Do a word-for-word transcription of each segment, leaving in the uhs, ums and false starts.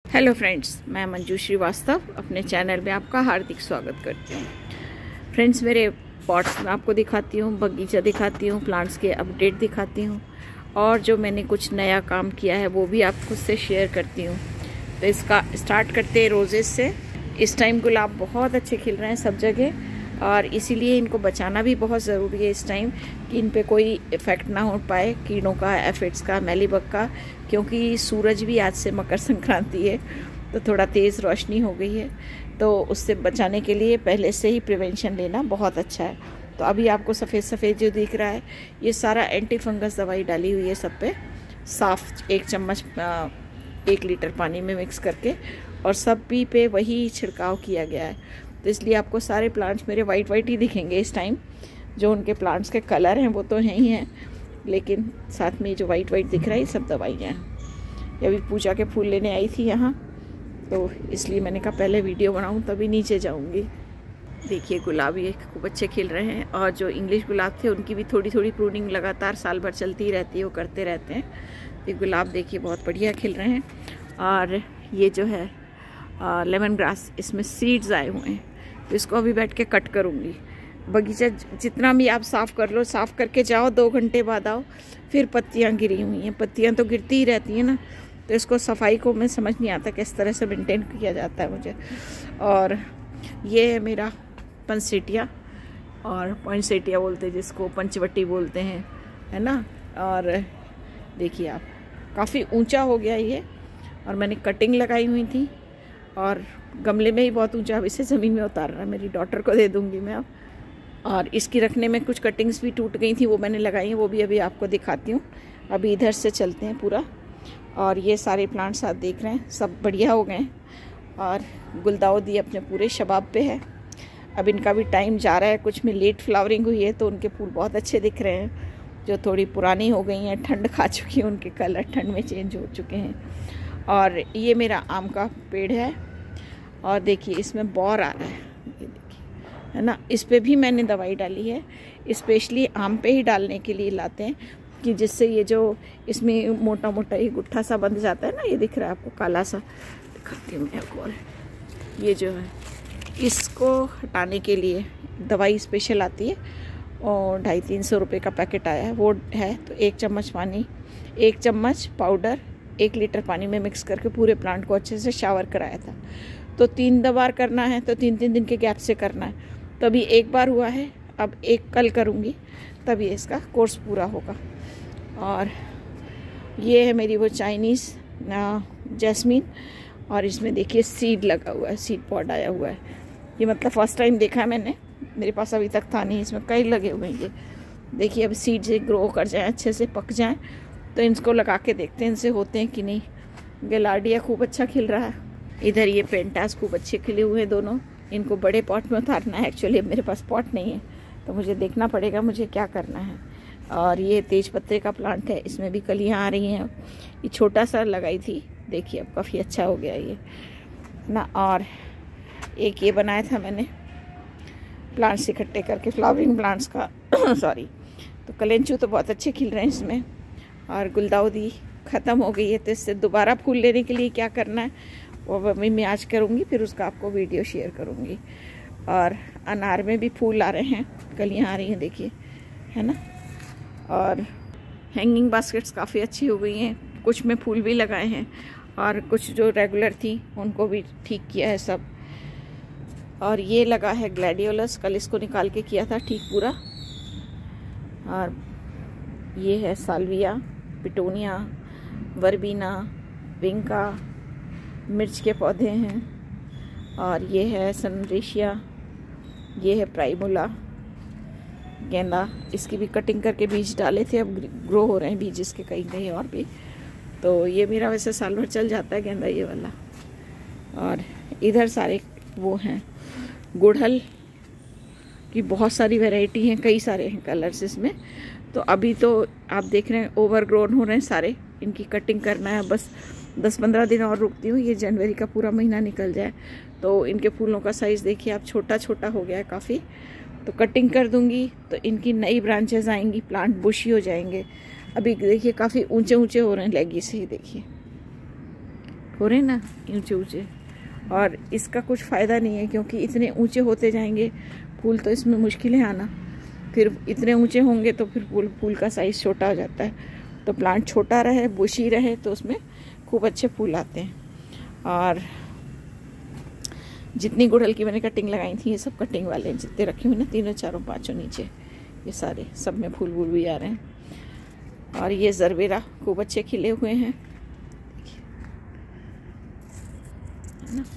Hello friends, मैं मंजू श्रीवास्तव अपने channel में आपका हार्दिक स्वागत करती हूँ। फ्रेंड्स, मेरे पॉट्स में आपको दिखाती हूँ, बगीचा दिखाती हूँ, प्लांट्स के अपडेट दिखाती हूँ और जो मैंने कुछ नया काम किया है वो भी आपको से शेयर करती हूँ। तो इसका स्टार्ट करते हैं रोजेस से। इस टाइम गुलाब बहुत अच्छे खिल रहे हैं सब जगह और इसीलिए इनको बचाना भी बहुत ज़रूरी है इस टाइम कि इन पे कोई इफ़ेक्ट ना हो पाए कीड़ों का, एफिड्स का, मेलीबग का, क्योंकि सूरज भी आज से मकर संक्रांति है तो थोड़ा तेज़ रोशनी हो गई है। तो उससे बचाने के लिए पहले से ही प्रिवेंशन लेना बहुत अच्छा है। तो अभी आपको सफ़ेद सफ़ेद जो दिख रहा है ये सारा एंटी फंगस दवाई डाली हुई है सब पे, साफ एक चम्मच एक लीटर पानी में मिक्स करके, और सब भी पे वही छिड़काव किया गया है। तो इसलिए आपको सारे प्लांट्स मेरे वाइट वाइट ही दिखेंगे इस टाइम। जो उनके प्लांट्स के कलर हैं वो तो हैं ही हैं, लेकिन साथ में जो वाइट वाइट दिख रहा है ये सब दवाइयाँ हैं। अभी पूजा के फूल लेने आई थी यहाँ, तो इसलिए मैंने कहा पहले वीडियो बनाऊँ तभी नीचे जाऊँगी। देखिए गुलाब ये खूब अच्छे खिल रहे हैं और जो इंग्लिश गुलाब थे उनकी भी थोड़ी थोड़ी प्रूनिंग लगातार साल भर चलती ही रहती है, वो करते रहते हैं। ये गुलाब देखिए बहुत बढ़िया खिल रहे हैं। और ये जो है लेमन ग्रास, इसमें सीड्स आए हुए हैं तो इसको अभी बैठ के कट करूँगी। बगीचा जितना भी आप साफ़ कर लो, साफ़ करके जाओ, दो घंटे बाद आओ, फिर पत्तियाँ गिरी हुई हैं। पत्तियाँ तो गिरती ही रहती हैं ना, तो इसको सफाई को मैं समझ नहीं आता किस तरह से मेंटेन किया जाता है मुझे। और ये है मेरा पंसेटिया, और पॉइंसेटिया बोलते हैं जिसको, पंचवटी बोलते हैं, है ना। और देखिए आप काफ़ी ऊंचा हो गया ये, और मैंने कटिंग लगाई हुई थी और गमले में ही बहुत ऊंचा, अब इसे ज़मीन में उतारना है, मेरी डॉटर को दे दूंगी मैं अब। और इसकी रखने में कुछ कटिंग्स भी टूट गई थी, वो मैंने लगाई हैं, वो भी अभी आपको दिखाती हूँ। अभी इधर से चलते हैं पूरा। और ये सारे प्लांट्स आप देख रहे हैं सब बढ़िया हो गए और गुलदाउदी अपने पूरे शबाब पे है। अब इनका भी टाइम जा रहा है, कुछ में लेट फ्लावरिंग हुई है तो उनके फूल बहुत अच्छे दिख रहे हैं। जो थोड़ी पुरानी हो गई हैं, ठंड खा चुकी है, उनके कलर ठंड में चेंज हो चुके हैं। और ये मेरा आम का पेड़ है और देखिए इसमें बौर आ रहा है, ये देखिए, है ना। इस पे भी मैंने दवाई डाली है, स्पेशली आम पे ही डालने के लिए लाते हैं कि जिससे ये जो इसमें मोटा मोटा ये गुट्ठा सा बंध जाता है ना, ये दिख रहा है आपको काला सा, दिखाती हूँ मैं आपको। ये जो है इसको हटाने के लिए दवाई स्पेशल आती है और ढाई तीन सौ रुपये का पैकेट आया है, वो है। तो एक चम्मच पानी, एक चम्मच पाउडर एक लीटर पानी में मिक्स करके पूरे प्लांट को अच्छे से शावर कराया था। तो तीन बार करना है, तो तीन तीन दिन के गैप से करना है। तो अभी एक बार हुआ है, अब एक कल करूँगी तभी इसका कोर्स पूरा होगा। और ये है मेरी वो चाइनीज़ जैस्मीन, और इसमें देखिए सीड लगा हुआ है, सीड पॉड आया हुआ है। ये मतलब फर्स्ट टाइम देखा है मैंने, मेरे पास अभी तक था नहीं। इसमें कई लगे हुए हैं ये देखिए। अब सीड से ग्रो कर जाएँ, अच्छे से पक जाएँ तो इनको लगा के देखते हैं इनसे होते हैं कि नहीं। गिलार्डिया खूब अच्छा खिल रहा है। इधर ये पेंटास खूब अच्छे खिले हुए हैं दोनों। इनको बड़े पॉट में उतारना है, एक्चुअली मेरे पास पॉट नहीं है तो मुझे देखना पड़ेगा मुझे क्या करना है। और ये तेज पत्ते का प्लांट है, इसमें भी कलियाँ आ रही हैं। ये छोटा सा लगाई थी, देखिए अब काफ़ी अच्छा हो गया ये ना। और एक ये बनाया था मैंने प्लांट्स इकट्ठे करके, फ्लावरिंग प्लांट्स का सॉरी। तो कलेंचू तो बहुत अच्छे खिल रहे हैं इसमें। और गुलदाउदी ख़त्म हो गई है, तो इससे दोबारा फूल लेने के लिए क्या करना है वो अभी मैं आज करूँगी, फिर उसका आपको वीडियो शेयर करूँगी। और अनार में भी फूल आ रहे हैं, कलियाँ आ रही हैं देखिए, है ना। और हैंगिंग बास्केट्स काफ़ी अच्छी हो गई हैं, कुछ में फूल भी लगाए हैं और कुछ जो रेगुलर थी उनको भी ठीक किया है सब। और ये लगा है ग्लैडियोलस, कल इसको निकाल के किया था ठीक पूरा। और ये है साल्विया, पिटोनिया, वर्बीना, विंका, मिर्च के पौधे हैं। और ये है सनरेशिया, ये है प्राइमुला, गेंदा। इसकी भी कटिंग करके बीज डाले थे, अब ग्रो हो रहे हैं बीज इसके कहीं कहीं और भी। तो ये मेरा वैसे साल भर चल जाता है गेंदा ये वाला। और इधर सारे वो हैं गुड़हल की बहुत सारी वैरायटी हैं, कई सारे हैं कलर्स इसमें। तो अभी तो आप देख रहे हैं ओवरग्रोन हो रहे हैं सारे, इनकी कटिंग करना है। बस दस पंद्रह दिन और रुकती हूँ, ये जनवरी का पूरा महीना निकल जाए तो इनके फूलों का साइज़ देखिए आप, छोटा छोटा हो गया है काफ़ी। तो कटिंग कर दूंगी तो इनकी नई ब्रांचेस आएंगी, प्लांट बुशी हो जाएंगे। अभी देखिए काफ़ी ऊंचे ऊंचे हो रहे हैं लेगी से ही, देखिए हो रहे ना ऊंचे ऊंचे। और इसका कुछ फ़ायदा नहीं है क्योंकि इतने ऊंचे होते जाएंगे फूल तो इसमें मुश्किल है आना। फिर इतने ऊंचे होंगे तो फिर फूल फूल का साइज़ छोटा हो जाता है। तो प्लांट छोटा रहे, बुशी रहे, तो उसमें खूब अच्छे फूल आते हैं। और जितनी गुड़हल की मैंने कटिंग लगाई थी, ये सब कटिंग वाले जितने रखे हुए ना, तीनों चारों पाँचों नीचे, ये सारे सब में फूल वूल भी आ रहे हैं। और ये जरबेरा खूब अच्छे खिले हुए हैं, है ना।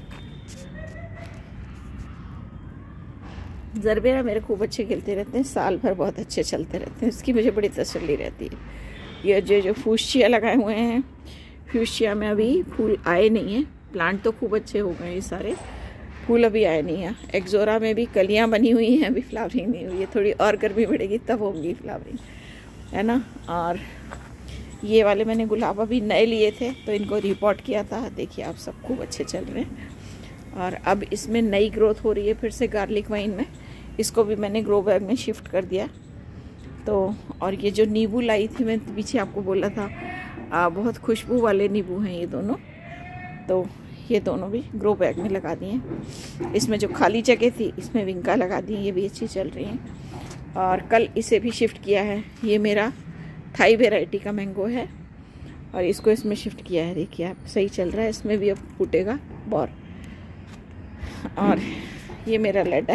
जरबेरा मेरे खूब अच्छे खिलते रहते हैं, साल भर बहुत अच्छे चलते रहते हैं, इसकी मुझे बड़ी तसल्ली रहती है। ये जो जो फ्यूशिया लगाए हुए हैं, फ्यूशिया में अभी फूल आए नहीं हैं। प्लांट तो खूब अच्छे हो गए, ये सारे फूल अभी आए नहीं हैं। एक्जोरा में भी कलियां बनी हुई हैं, अभी फ्लावरिंग नहीं हुई है। थोड़ी और गर्मी बढ़ेगी तब होगी फ्लावरिंग, है ना। और ये वाले मैंने गुलाब अभी नए लिए थे तो इनको रिपोर्ट किया था। देखिए आप सब खूब अच्छे चल रहे हैं। और अब इसमें नई ग्रोथ हो रही है फिर से गार्लिक वाइन में। इसको भी मैंने ग्रो बैग में शिफ्ट कर दिया। तो और ये जो नींबू लाई थी मैं पीछे आपको बोला था, आ, बहुत खुशबू वाले नींबू हैं ये दोनों, तो ये दोनों भी ग्रो बैग में लगा दिए। इसमें जो खाली जगह थी इसमें विंका लगा दी, ये भी अच्छी चल रही हैं। और कल इसे भी शिफ्ट किया है, ये मेरा थाई वेराइटी का मैंगो है और इसको इसमें शिफ्ट किया है। देखिए आप, सही चल रहा है, इसमें भी अब फूटेगा बौर। और ये मेरा लैडर,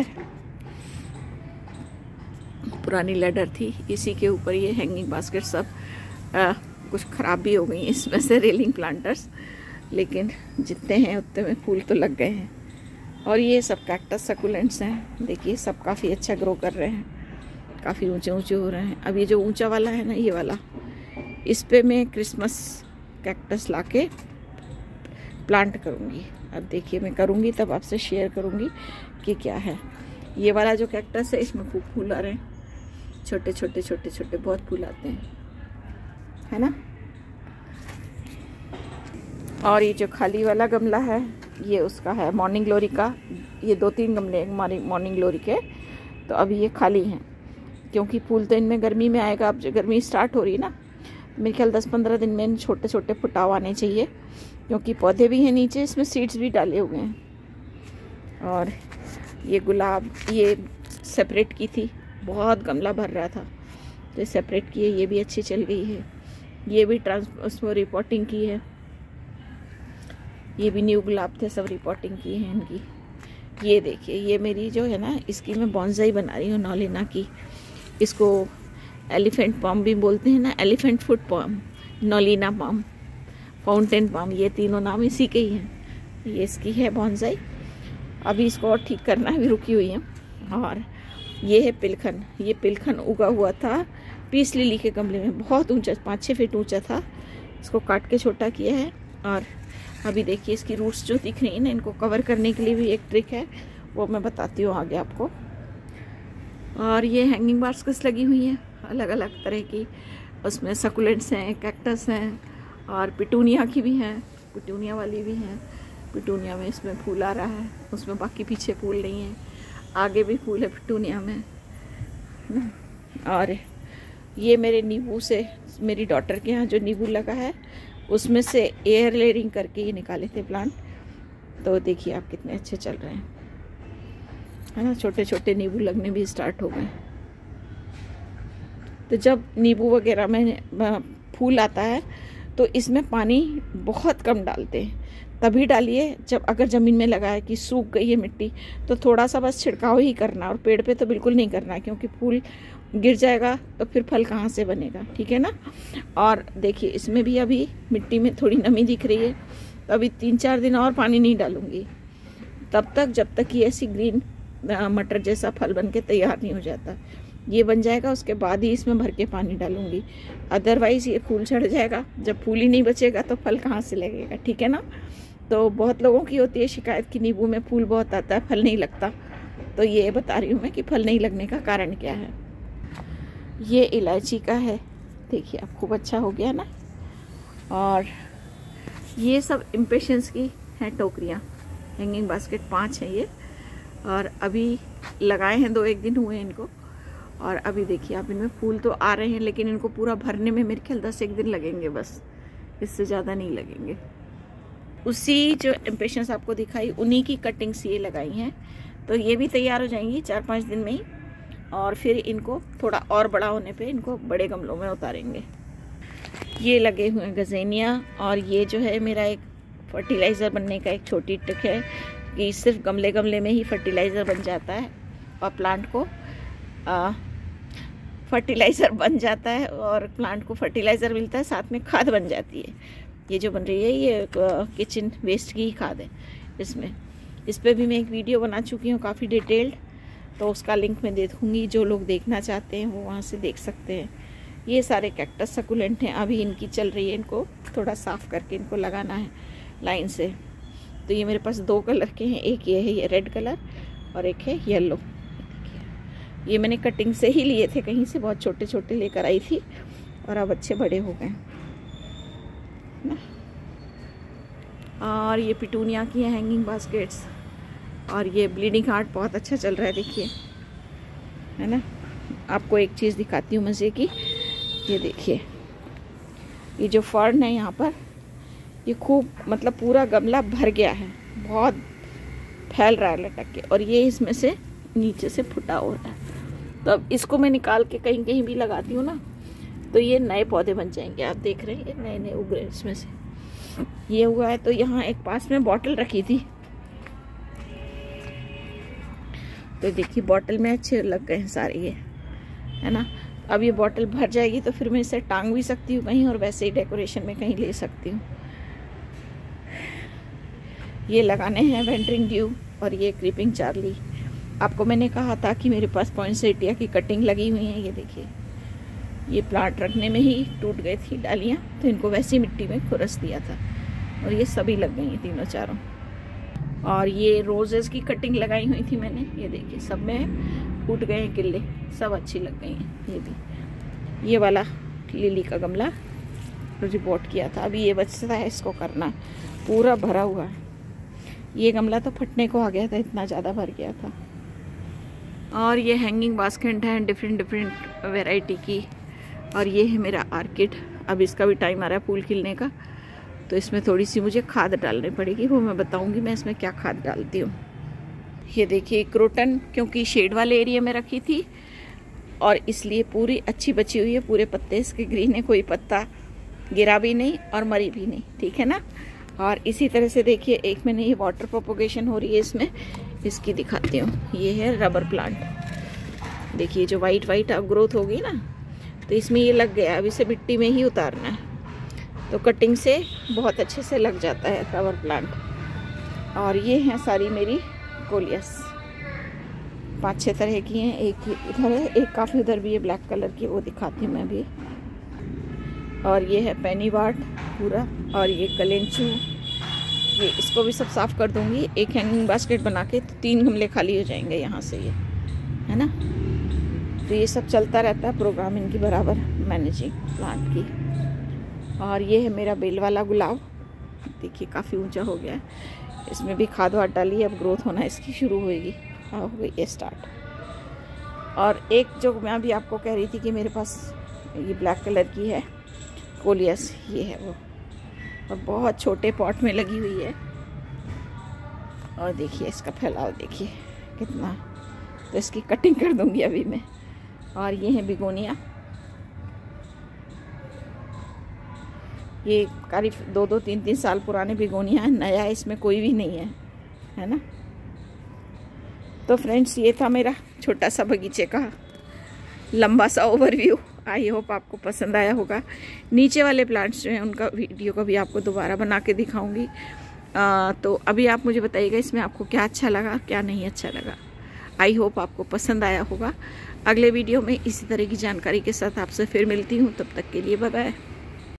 पुरानी लैडर थी, इसी के ऊपर ये हैंगिंग बास्केट सब आ, कुछ ख़राब भी हो गई इसमें से रेलिंग प्लांटर्स, लेकिन जितने हैं उतने में फूल तो लग गए हैं। और ये सब कैक्टस सकुलेंट्स हैं, देखिए सब काफ़ी अच्छा ग्रो कर रहे हैं, काफ़ी ऊंचे ऊंचे हो रहे हैं। अब ये जो ऊंचा वाला है ना, ये वाला, इस पे मैं क्रिसमस कैक्टस लाके प्लांट करूँगी। अब देखिए मैं करूँगी तब आपसे शेयर करूँगी कि क्या है। ये वाला जो कैक्टस है इसमें खूब फूल आ रहे हैं, छोटे छोटे छोटे छोटे बहुत फूल आते हैं, है ना। और ये जो खाली वाला गमला है ये उसका है मॉर्निंग ग्लोरी का। ये दो तीन गमले हमारे मॉर्निंग ग्लोरी के, तो अभी ये खाली हैं क्योंकि फूल तो इनमें गर्मी में आएगा। अब जो गर्मी स्टार्ट हो रही है ना, मेरे ख्याल दस पंद्रह दिन में इन छोटे छोटे फुटाव आने चाहिए क्योंकि पौधे भी हैं नीचे, इसमें सीड्स भी डाले हुए हैं। और ये गुलाब ये सेपरेट की थी, बहुत गमला भर रहा था तो सेपरेट की है, ये भी अच्छी चल गई है। ये भी ट्रांस उसमें रिपोर्टिंग की है, ये भी न्यू गुलाब थे, सब रिपोर्टिंग की है इनकी। ये देखिए, ये मेरी जो है ना, इसकी मैं बॉन्साई बना रही हूँ नॉलिना की। इसको एलिफेंट पाम भी बोलते हैं ना, elephant foot palm, nolina palm, fountain palm, ये तीनों नाम इसी के ही हैं। ये इसकी है बॉन्साई, अभी इसको और ठीक करना है, अभी रुकी हुई है। और ये है पिलखन, ये पिलखन उगा हुआ था पीस लिली के गमले में, बहुत ऊंचा, पाँच छः फीट ऊंचा था। इसको काट के छोटा किया है। और अभी देखिए इसकी रूट्स जो दिख रही है ना, इनको कवर करने के लिए भी एक ट्रिक है, वो मैं बताती हूँ आगे आपको। और ये हैंगिंग बास्केट्स लगी हुई हैं अलग अलग तरह की, उसमें सकुलेंट्स हैं, कैक्टस हैं और पिटूनिया की भी हैं, पिटूनिया वाली भी हैं। पिटूनिया में इसमें फूल आ रहा है, उसमें बाकी पीछे फूल नहीं है, आगे भी फूल है पिटूनिया में। और ये मेरे नींबू से, मेरी डॉटर के यहाँ जो नींबू लगा है उसमें से एयर लेयरिंग करके ये निकाले थे प्लांट। तो देखिए आप कितने अच्छे चल रहे हैं, है ना। छोटे छोटे नींबू लगने भी स्टार्ट हो गए। तो जब नींबू वगैरह में फूल आता है तो इसमें पानी बहुत कम डालते हैं, तभी डालिए जब अगर ज़मीन में लगा है कि सूख गई है मिट्टी तो थोड़ा सा बस छिड़काव ही करना, और पेड़ पे तो बिल्कुल नहीं करना क्योंकि फूल गिर जाएगा तो फिर फल कहाँ से बनेगा, ठीक है ना। और देखिए इसमें भी अभी मिट्टी में थोड़ी नमी दिख रही है, तो अभी तीन चार दिन और पानी नहीं डालूंगी तब तक, जब तक ये ऐसी ग्रीन मटर जैसा फल बन के तैयार नहीं हो जाता। ये बन जाएगा उसके बाद ही इसमें भर के पानी डालूंगी, अदरवाइज़ ये फूल झड़ जाएगा। जब फूल ही नहीं बचेगा तो फल कहाँ से लगेगा, ठीक है ना। तो बहुत लोगों की होती है शिकायत कि नींबू में फूल बहुत आता है, फल नहीं लगता। तो ये बता रही हूँ मैं कि फल नहीं लगने का कारण क्या है। ये इलायची का है, देखिए अब खूब अच्छा हो गया ना। और ये सब इम्पेशंस की हैं टोकरियाँ, हैंगिंग बास्केट पाँच हैं ये, और अभी लगाए हैं, दो एक दिन हुए इनको। और अभी देखिए आप, इनमें फूल तो आ रहे हैं लेकिन इनको पूरा भरने में मेरे ख्याल दस एक दिन लगेंगे बस, इससे ज़्यादा नहीं लगेंगे। उसी जो इम्प्रेशंस आपको दिखाई उन्हीं की कटिंग्स ये लगाई हैं। तो ये भी तैयार हो जाएंगी चार पाँच दिन में ही, और फिर इनको थोड़ा और बड़ा होने पे इनको बड़े गमलों में उतारेंगे। ये लगे हुए हैं गजेनिया, और ये जो है मेरा एक फर्टिलाइज़र बनने का एक छोटी ट्रिक है कि सिर्फ गमले गमले में ही फर्टिलाइज़र बन जाता है और प्लांट को आ, फर्टिलाइज़र बन जाता है और प्लांट को फर्टिलाइज़र मिलता है, साथ में खाद बन जाती है। ये जो बन रही है ये किचन वेस्ट की ही खाद है इसमें। इस पर भी मैं एक वीडियो बना चुकी हूँ काफ़ी डिटेल्ड, तो उसका लिंक मैं दे दूँगी, जो लोग देखना चाहते हैं वो वहाँ से देख सकते हैं। ये सारे कैक्टस सकुलेंट हैं, अभी इनकी चल रही है, इनको थोड़ा साफ़ करके इनको लगाना है लाइन से। तो ये मेरे पास दो कलर के हैं, एक ये है ये रेड कलर और एक है येलो। ये मैंने कटिंग से ही लिए थे, कहीं से बहुत छोटे छोटे लेकर आई थी और अब अच्छे बड़े हो गए ना। और ये पिटूनिया की है हैंगिंग बास्केट्स, और ये ब्लीडिंग हार्ट बहुत अच्छा चल रहा है, देखिए है ना। आपको एक चीज़ दिखाती हूँ मज़े की, ये देखिए ये जो फर्न है यहाँ पर, ये खूब मतलब पूरा गमला भर गया है, बहुत फैल रहा है लटक के, और ये इसमें से नीचे से फुटा हो रहा है। तो अब इसको मैं निकाल के कहीं कहीं भी लगाती हूँ ना, तो ये नए पौधे बन जाएंगे। आप देख रहे हैं नए नए उग रहे हैं इसमें से, ये हुआ है। तो यहाँ एक पास में बॉटल रखी थी, तो देखिए बॉटल में अच्छे लग गए हैं सारे ये, है ना। अब ये बॉटल भर जाएगी तो फिर मैं इसे टांग भी सकती हूँ कहीं, और वैसे ही डेकोरेशन में कहीं ले सकती हूँ। ये लगाने हैं वेंटरिंग ड्यू और ये क्रीपिंग चार्ली। आपको मैंने कहा था कि मेरे पास पॉइंसेटिया की कटिंग लगी हुई है। ये देखिए ये प्लांट रखने में ही टूट गई थी डालियाँ, तो इनको वैसी मिट्टी में खुरस दिया था, और ये सभी लग गई हैं तीनों चारों। और ये रोजेस की कटिंग लगाई हुई थी मैंने, ये देखिए सब में फूट गए हैं किले, सब अच्छी लग गई हैं। ये भी ये वाला लिली का गमला रिपोर्ट किया था, अभी ये बचता है इसको करना, पूरा भरा हुआ है। ये गमला तो फटने को आ गया था, इतना ज़्यादा भर गया था। और ये हैंगिंग बास्केट हैं डिफरेंट डिफरेंट वैरायटी की, और ये है मेरा आर्किड। अब इसका भी टाइम आ रहा है फूल खिलने का, तो इसमें थोड़ी सी मुझे खाद डालनी पड़ेगी, वो मैं बताऊंगी मैं इसमें क्या खाद डालती हूँ। ये देखिए क्रोटन, क्योंकि शेड वाले एरिया में रखी थी और इसलिए पूरी अच्छी बची हुई है, पूरे पत्ते इसके ग्रीन है, कोई पत्ता गिरा भी नहीं और मरी भी नहीं, ठीक है ना। और इसी तरह से देखिए एक मैंने ये वाटर प्रोपोगेशन हो रही है इसमें, इसकी दिखाती हूँ। ये है रबर प्लांट, देखिए जो वाइट वाइट अब ग्रोथ होगी ना, तो इसमें ये लग गया, अब इसे मिट्टी में ही उतारना है, तो कटिंग से बहुत अच्छे से लग जाता है रबर प्लांट। और ये हैं सारी मेरी कोलियस, पाँच छः तरह की हैं, एक इधर है, एक काफ़ी उधर भी है ब्लैक कलर की, वो दिखाती हूँ मैं भी। और ये है पेनीवार्ड पूरा, और ये कलेंचू, ये इसको भी सब साफ़ कर दूँगी एक हैंगिंग बास्केट बना के, तो तीन गमले खाली हो जाएंगे यहाँ से, ये है ना। तो ये सब चलता रहता है प्रोग्राम इनकी बराबर, मैनेजिंग प्लांट की। और ये है मेरा बेल वाला गुलाब, देखिए काफ़ी ऊंचा हो गया है, इसमें भी खाद वाद डाली, अब ग्रोथ होना इसकी शुरू होएगी, हो गई ये स्टार्ट। और एक जो मैं अभी आपको कह रही थी कि मेरे पास ये ब्लैक कलर की है कोलियस, ये है वो, और बहुत छोटे पॉट में लगी हुई है। और देखिए इसका फैलाव देखिए कितना, तो इसकी कटिंग कर दूंगी अभी मैं। और ये है बिगोनिया, ये करीब दो दो तीन तीन साल पुराने बिगोनिया है, नया इसमें कोई भी नहीं है, है ना। तो फ्रेंड्स ये था मेरा छोटा सा बगीचे का लंबा सा ओवरव्यू। आई होप आपको पसंद आया होगा। नीचे वाले प्लांट्स जो हैं उनका वीडियो को भी आपको दोबारा बना के दिखाऊंगी। आ, तो अभी आप मुझे बताइएगा इसमें आपको क्या अच्छा लगा क्या नहीं अच्छा लगा। आई होप आपको पसंद आया होगा। अगले वीडियो में इसी तरह की जानकारी के साथ आपसे फिर मिलती हूँ, तब तक के लिए बाय बाय।